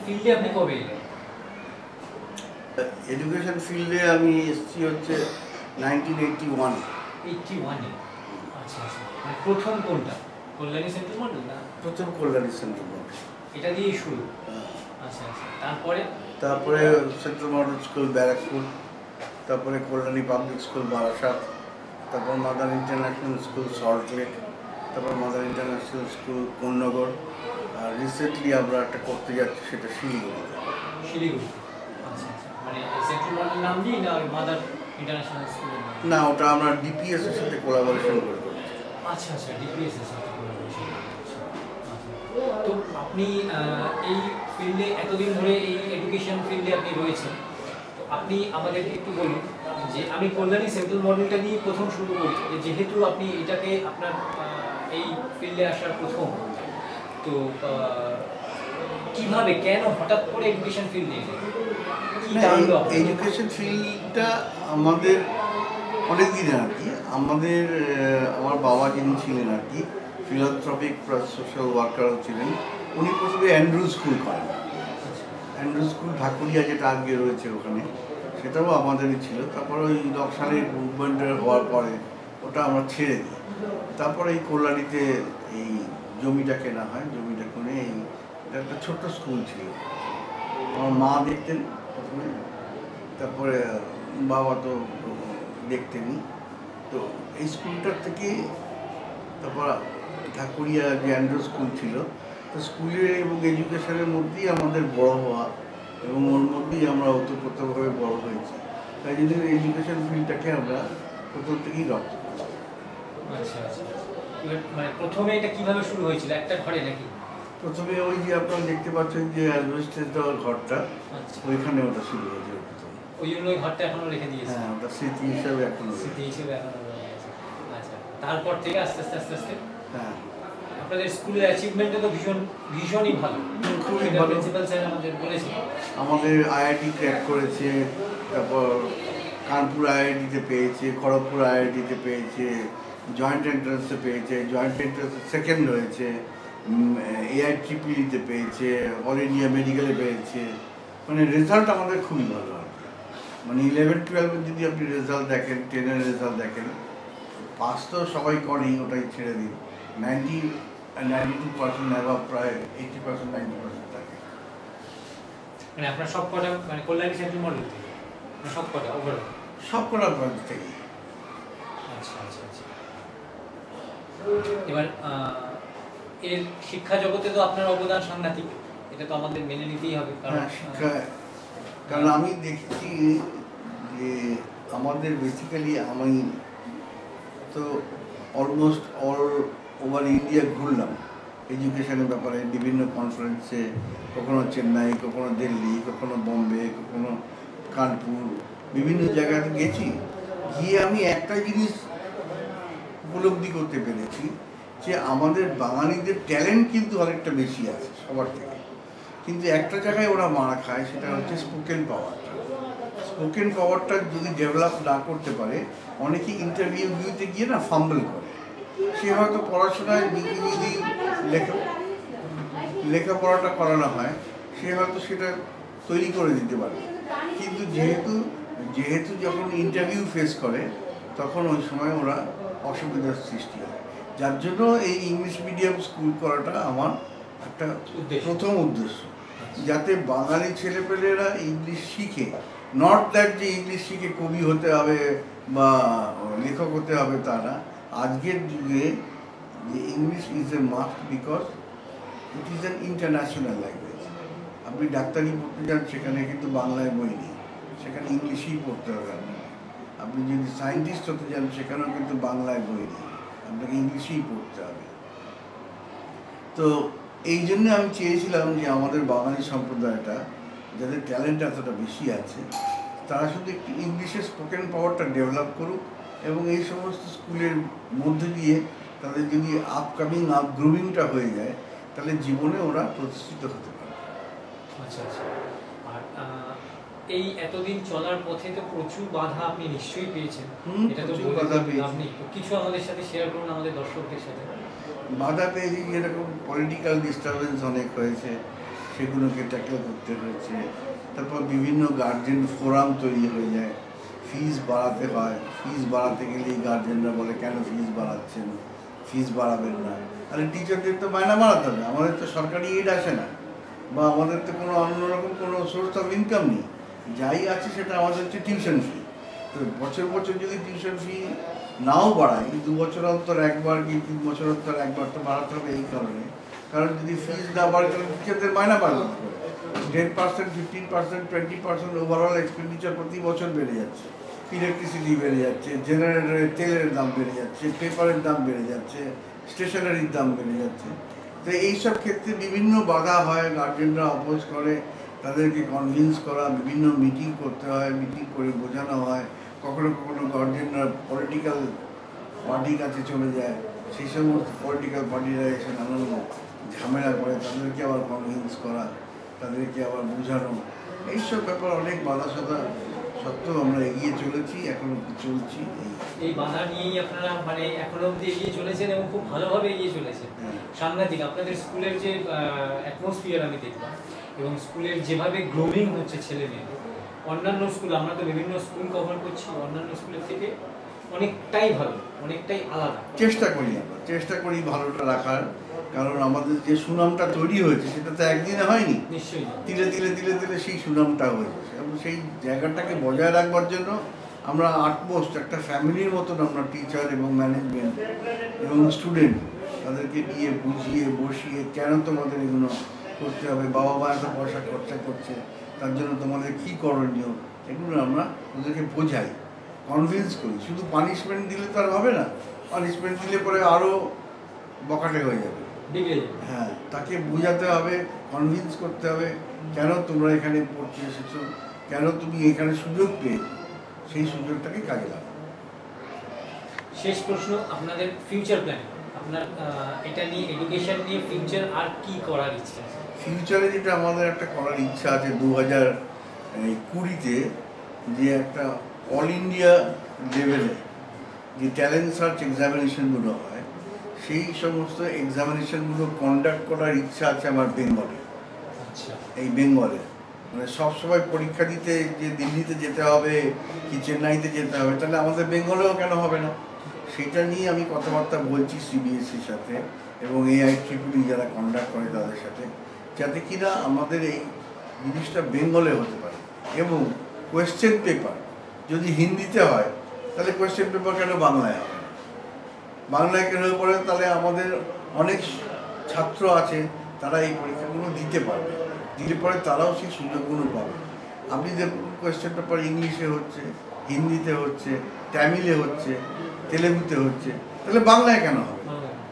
ফিল্ডে আপনি কবে এলেন? এডুকেশন ফিল্ডে আমি এসেছি হচ্ছে 1981। 81-এ? আচ্ছা আচ্ছা, মানে প্রথম কোনটা, কল্যাণী সেন্ট্রাল মডেল না? প্রথম কল্যাণী সেন্ট্রাল মডেল, এটা দিয়েই শুরু। আচ্ছা আচ্ছা, তারপরে সেন্ট্রাল মডেল স্কুল ব্যারাকপুর, তারপরে কল্যাণী পাবলিক স্কুল বারাসাত, তারপর মাদার ইন্টারন্যাশনাল স্কুল সল্টলেক, তারপর মাদার ইন্টারন্যাশনাল স্কুল কোন্নগর, আর রিসেন্টলি আমরা একটা করতে যাচ্ছি সেটা শিলিগুড়িতে। শিলিগুড়ি? আচ্ছা আচ্ছা, মানে সেন্ট্রাল মডেল নাম দিই না মাদার ইন্টারন্যাশনাল স্কুল? না, ওটা আমরা ডিপিএস এর সাথে কোলাবোরেশন করে করছি। আচ্ছা আচ্ছা, ডিপিএস এর সাথে কোলাবোরেশন করছি। তো আপনি এই ফিল্ডে এতদিন ধরে, এই এডুকেশন ফিল্ডে আপনি রয়েছেন, তো আপনি আমাদেরকে একটু বলুন যে আমি কল্যাণী সেন্ট্রাল মডেলটা নিয়ে প্রথম শুরু করি, যেহেতু আপনি এটাকে আপনার এই ফিল্ডে আসার প্রথম, তো কিভাবে, কেন হঠাৎ করে এডুকেশন ফিল্ডে এলেন? এডুকেশন ফিল্ডটা আমাদের অনেক দিনের আর কি। আমার বাবা যিনি ছিলেন আর কি, ফিলান্থ্রপিক প্লাস সোশ্যাল ওয়ার্কারও ছিলেন। উনি প্রথমে অ্যান্ড্রু স্কুল করেন। অ্যান্ড্রু স্কুল ঢাকুরিয়া যেটা আগে রয়েছে ওখানে, সেটাও আমাদেরই ছিল। তারপর ওই নকশালের মুভমেন্টের হওয়ার পরে ওটা আমরা ছেড়ে দিই। তারপরে এই কল্যাণীতে এই জমিটা কেনা হয়, জমিটা কিনে এটা একটা ছোট্ট স্কুল ছিল। আমার মা দেখতেন প্রথমে, তারপরে বাবা তো দেখতেনই। তো এই স্কুলটার থেকে তারপর ঢাকুরিয়া যে অ্যান্ড্রু স্কুল ছিল, তো স্কুলের এবং এডুকেশনের মধ্যেই আমাদের বড় হওয়া, এবং ওর মধ্যেই আমরা ওতপ্রোতভাবে বড় হয়েছি। তাই জন্য এডুকেশন ফিল্ডটাকে আমরা প্রথম থেকেই রপ্ত করি। আচ্ছা আচ্ছা, মানে প্রথমে এটা কিভাবে শুরু হয়েছিল, একটা ঘরে নাকি? প্রথমে ওই যে আপনারা দেখতে পাচ্ছেন যে অ্যাসবেস্টস দেওয়ার ঘরটা, ওইখানে ওটা শুরু হয়েছিল প্রথম। ওই জন্য ওই ঘরটা এখনো রেখে দিয়েছে? হ্যাঁ, ওটা স্মৃতি হিসাবে এখনো রয়ে গেছে। আচ্ছা, তারপর থেকে আস্তে আস্তে আস্তে আস্তে হ্যাঁ, আপনাদের স্কুলের অ্যাচিভমেন্টটা তো ভীষণই ভালো। খুবই ভালো। প্রিন্সিপাল স্যার আমাদের বলেছে আমাদের আইআইটি ক্র্যাক করেছে, তারপর কানপুর আইআইটিতে পেয়েছে, খড়গপুর আইআইটিতে পেয়েছে, জয়েন্ট এন্ট্রান্সে পেয়েছে, জয়েন্ট এন্ট্রান্সে সেকেন্ড হয়েছে, AIEEE-তে পেয়েছে, অল ইন্ডিয়া মেডিকেলে পেয়েছে। মানে রেজাল্ট আমাদের খুবই ভালো আর কি। মানে 11-12 যদি আপনি রেজাল্ট দেখেন, 10-এর রেজাল্ট দেখেন, পাস তো সবাই করেই, ওটাই ছেড়ে দিন। 92% অ্যাভাব, প্রায় 80%, 90% থাকে। মানে আপনার সব কটা, মানে কল্যাণী সেন্ট্রাল মডেল থেকে সব কটা ওভারঅল? সব কটা ব্রাঞ্চ থেকে। আচ্ছা আচ্ছা আচ্ছা। এবার এর শিক্ষা জগতে তো আপনার অবদান সাংঘাতিক, এটা তো আমাদের মেনে নিতেই হবে। কারণ আমি দেখেছি যে আমাদের বেসিক্যালি আমি তো অলমোস্ট অল ওভার ইন্ডিয়া ঘুরলাম এডুকেশনের ব্যাপারে, বিভিন্ন কনফারেন্সে, কখনো চেন্নাই, কখনো দিল্লি, কখনো বম্বে, কখনো কানপুর, বিভিন্ন জায়গাতে গেছি। গিয়ে আমি একটা জিনিস উপলব্ধি করতে পেরেছি যে আমাদের বাঙালিদের ট্যালেন্ট কিন্তু অনেকটা বেশি আছে সবার থেকে, কিন্তু একটা জায়গায় ওরা মারা খায়, সেটা হচ্ছে স্পোকেন পাওয়ারটা। স্পোকেন পাওয়ারটা যদি ডেভেলপ না করতে পারে, অনেকেই ইন্টারভিউতে গিয়ে না ফাম্বল করে। সে হয়তো পড়াশোনায় যদি লেখাপড়াটা করানো হয়, সে হয়তো সেটা তৈরি করে দিতে পারবে, কিন্তু যেহেতু যখন ইন্টারভিউ ফেস করে, তখন ওই সময় ওরা অসুবিধার সৃষ্টি হয়। যার জন্য এই ইংলিশ মিডিয়াম স্কুল করাটা আমার একটা প্রথম উদ্দেশ্য, যাতে বাঙালি ছেলেপেলেরা ইংলিশ শিখে। নট দ্যাট যে ইংলিশ শিখে কবি হতে হবে বা লেখক হতে হবে, তা না। আজকের যুগে যে English is a must, because it is an international language. আপনি ডাক্তারি পড়তে যান, সেখানে কিন্তু বাংলায় বই নেই, সেখানে ইংলিশেই পড়তে হবে আপনাকে। আপনি যদি সায়েন্টিস্ট হতে যান, সেখানেও কিন্তু বাংলায় বই নেই, আপনাকে ইংলিশেই পড়তে হবে। তো এই জন্য আমি চেয়েছিলাম যে আমাদের বাঙালি সম্প্রদায়টা, যাদের ট্যালেন্ট এতটা বেশি আছে, তারা শুধু একটু ইংলিশের স্পোকেন পাওয়ারটা ডেভেলপ করুক, এবং এই সমস্ত স্কুলের মধ্যে দিয়ে তাদের যদি গ্রুমিংটা হয়ে যায়, তাহলে জীবনে ওরা প্রতিষ্ঠিত হতে পারে। আচ্ছা আচ্ছা। আর এই এতদিন চলার পথে তো প্রচুর বাধা আপনি নিশ্চয়ই পেয়েছেন, এটা তো বাধা পেয়েছি। কিছু আমাদের সাথে শেয়ার করুন, আমাদের দর্শকদের সাথে। বাধা পেয়েছি, যেরকম পলিটিক্যাল ডিস্টারবেন্স অনেক হয়েছে, সেগুলোকে ট্যাকেল করতে হয়েছে। তারপর বিভিন্ন গার্জেন ফোরাম তৈরি হয়ে যায়, ফিস বাড়াতে হয়, ফিস বাড়াতে গেলেই গার্জেনরা বলে কেন ফিস বাড়াচ্ছেন, ফিস বাড়াবেন না। আরে টিচারদের তো মায়না বাড়াতে হবে, আমাদের তো সরকারি এইড আসে না, বা আমাদের তো কোনো অন্যরকম কোনো সোর্স অফ ইনকাম নেই, যাই আছে সেটা আমাদের হচ্ছে টিউশন ফি। তো বছর বছর যদি টিউশন ফি নাও বাড়াই, 2 বছর অন্তর একবার কি 3 বছর অন্তর একবার তো বাড়াতে হবে এই কারণে, কারণ যদি ফিস না বাড়ে তাহলে টিচারদের মায়না বাড়বে 10%, 15%, 20% ওভারঅল এক্সপেন্ডিচার প্রতি বছর বেড়ে যাচ্ছে। ইলেকট্রিসিটি বেড়ে যাচ্ছে, জেনারেটরের তেলের দাম বেড়ে যাচ্ছে, পেপারের দাম বেড়ে যাচ্ছে, স্টেশনারির দাম বেড়ে যাচ্ছে। তো এইসব ক্ষেত্রে বিভিন্ন বাধা হয়, গার্জেনরা অপোজ করে, তাদেরকে কনভিন্স করা, বিভিন্ন মিটিং করতে হয়, মিটিং করে বোঝানো হয়। কখনো কখনো গার্জেনরা পলিটিক্যাল পার্টির কাছে চলে যায়, সেই সমস্ত পলিটিক্যাল পার্টিরা এসে নানান ঝামেলা করে, তাদেরকে আবার কনভিন্স করা, তাদেরকে আবার বোঝানো, এইসব ব্যাপার অনেক বাধা সাধা সত্ত্বেও আমরা এগিয়ে চলেছি, এখনো চলছি। এই বাধা নিয়েই আপনারা মানে এখনো অবধি এগিয়ে চলেছেন এবং খুব ভালোভাবে এগিয়ে চলেছেন। সাংঘাতিক আপনাদের স্কুলের যে অ্যাটমসফিয়ার আমি দেখলাম, এবং স্কুলের যেভাবে গ্রোমিং হচ্ছে ছেলে মেয়েদের, অন্যান্য স্কুল, আমরা তো বিভিন্ন স্কুল কভার করছি, অন্যান্য স্কুলের থেকে অনেকটাই ভালো, অনেকটাই আলাদা। চেষ্টা করি ভালোটা রাখার, কারণ আমাদের যে সুনামটা তৈরি হয়েছে সেটা তো একদিনে হয়নি, নিশ্চয়ই ধীরে ধীরে ধীরে ধীরে সেই সুনামটা হয়েছে, এবং সেই জায়গাটাকে বজায় রাখবার জন্য আমরা আটমোস্ট একটা ফ্যামিলির মতন আমরা টিচার এবং ম্যানেজমেন্ট এবং স্টুডেন্ট তাদেরকে নিয়ে বুঝিয়ে বসিয়ে কেন তোমাদের এগুলো করতে হবে, বাবা মা এত পয়সা খরচা করছে, তার জন্য তোমাদের কী করণীয়, এগুলো আমরা ওদেরকে বোঝাই, কনভিন্স করি। শুধু পানিশমেন্ট দিলে তো আর হবে না, পানিশমেন্ট দিলে পরে আরও বকাটে হয়ে যাবে। হ্যাঁ, তাকে বোঝাতে হবে, কনভিন্স করতে হবে কেন তোমরা এখানে পড়তে এসেছো, কেন তুমি এখানে সুযোগ পেয়েছো, সেই সুযোগটাকে কাজে লাগাও। শেষ প্রশ্ন, আপনাদের ফিউচার প্ল্যান, আপনার এটা নিয়ে, এডুকেশন নিয়ে ফিউচার আর কি করার ইচ্ছা আছে? ফিউচারে যেটা আমাদের একটা করার ইচ্ছা আছে, 2020-তে যে একটা অল ইন্ডিয়া লেভেলে যে ট্যালেন্ট সার্চ এক্সামিনেশনগুলো হয়, সেই সমস্ত এক্সামিনেশনগুলো কন্ডাক্ট করার ইচ্ছা আছে আমার বেঙ্গলে। আচ্ছা, এই বেঙ্গলে মানে সবসময় পরীক্ষা দিতে যে দিল্লিতে যেতে হবে কি চেন্নাইতে যেতে হবে, তাহলে আমাদের বেঙ্গলেও কেন হবে না, সেটা নিয়ে আমি কথাবার্তা বলছি সিবিএসসির সাথে এবং AIEEE যারা কন্ডাক্ট করে তাদের সাথে, যাতে কিনা আমাদের এই জিনিসটা বেঙ্গলে হতে পারে। এবং কোয়েশ্চেন পেপার যদি হিন্দিতে হয় তাহলে কোয়েশ্চেন পেপার কেন বাংলায় হবে না, বাংলায় কেন পড়ে, তাহলে আমাদের অনেক ছাত্র আছে তারা এই পরীক্ষাগুলো দিতে পারবে, দিলে পরে তারাও সেই সুযোগগুলো পাবে। আপনি দেখুন কোয়েশ্চেন পেপার ইংলিশে হচ্ছে, হিন্দিতে হচ্ছে, তামিলে হচ্ছে, তেলেগুতে হচ্ছে, তাহলে বাংলায় কেন হবে?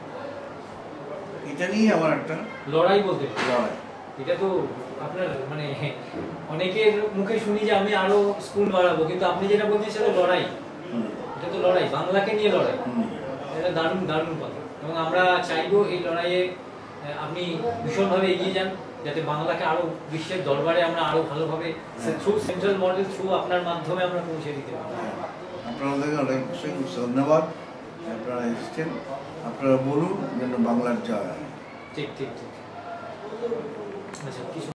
এটা নিয়ে আমার একটা লড়াই বলতে লড়াই। এটা তো আপনার মানে অনেকের মুখে শুনি যে আমি আরো স্কুল বাড়াবো, কিন্তু আপনি যেটা বলছেন সেটা লড়াই, এটা তো লড়াই, বাংলাকে নিয়ে লড়াই, এটা দারুণ দারুণ কথা। এবং আমরা চাইবো এই লড়াইয়ে আপনি ভীষণভাবে এগিয়ে যান, যাতে বাংলাকে আরো বিশ্বের দরবারে আমরা আরো ভালোভাবে থ্রু সেন্ট্রাল মডেল, থ্রু আপনার মাধ্যমে আমরা পৌঁছে দিতে পারি। আপনাদেরকে অনেক ধন্যবাদ, আপনারা এসেছেন, আপনারা বলুন যেন বাংলার জয়। ঠিক ঠিক ঠিক। আচ্ছা,